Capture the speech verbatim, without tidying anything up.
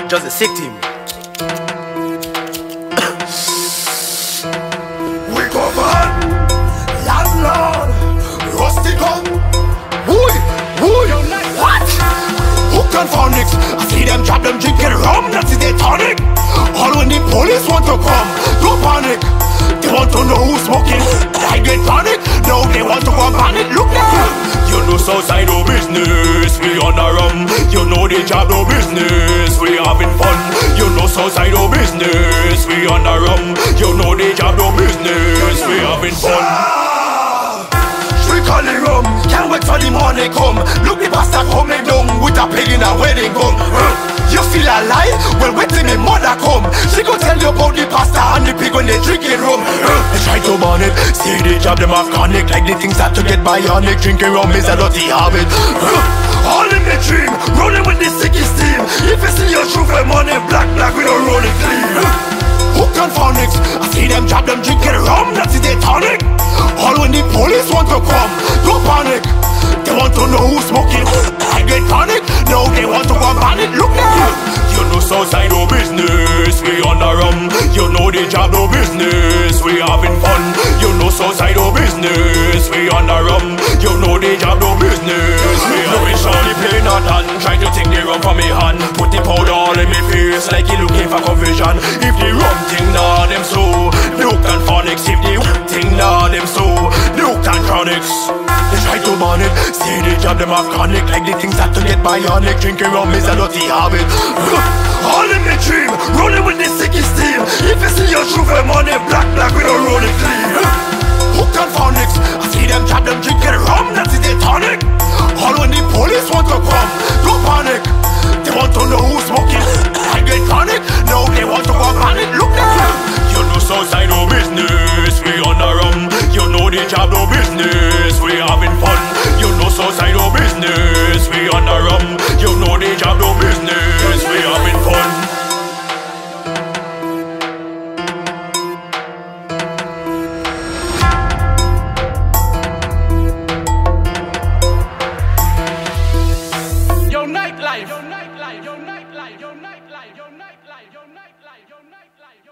not just a sick team. We govern, landlord, rusty gun. Woo, woo, what? Hook and phonics. I see them trap them drinking rum, that's the tonic. All when the police want to come, don't panic. They want to know who's smoking, I get panic. Now they want to go and panic, look now. You know Southside no business, we on the rum. You know the job no business, we having fun. You know Southside no business, we on the rum. You know the job no business, we having fun. Strictly rum, can't wait for the morning come. Look the bastard coming down with a pig in a wedding gun. You feel alive? Well, wait till me mother come. She go tell you about the pasta and the pig when they drinking rum. They try to burn it, see the job them are chronic. Like the things that to get bionic. Drinking rum is a dirty habit. All in the dream, rolling with the sickest team. If you see your true for money, black, black, we don't roll it clean. Hook and phonics, I see them job them drinking rum, that's the tonic. All when the police want to come, don't panic. They want to know who's smoking, I get panic. Now they want to go and panic, look now. You know Southside no business, we on the rum. You know the job no business, we having fun. You know Southside no business, we on the rum. You know the job no business, we having fun. Shawty playing a hand, trying to take the rum from me hand. Put the powder all in me face, like he looking for confusion. If the rum thing nah them so, Luke and phonics. If the thing nah them so, Luke and chronics. They try to burn it, see the job them have chronic. Like the things that to get bionic. Drinking rum is a dirty habit. All in the dream, rolling with the sickest team. If you see your true for money, black, black, we don't roll it clean. Hook and phonics, I see them job them drinking rum, that's the tonic. All when the police want to come, don't panic. They want to know who's smoking, I get panic. Now they want to go and panic, look now. You know Southside no business, we on the rum. You know the job no business, we having fun. You know Southside no business, we on the rum. You know the job no business, we having fun. Yo nightlife, yo nightlife, yo nightlife, yo nightlife, yo nightlife, yo nightlife, yo nightlife.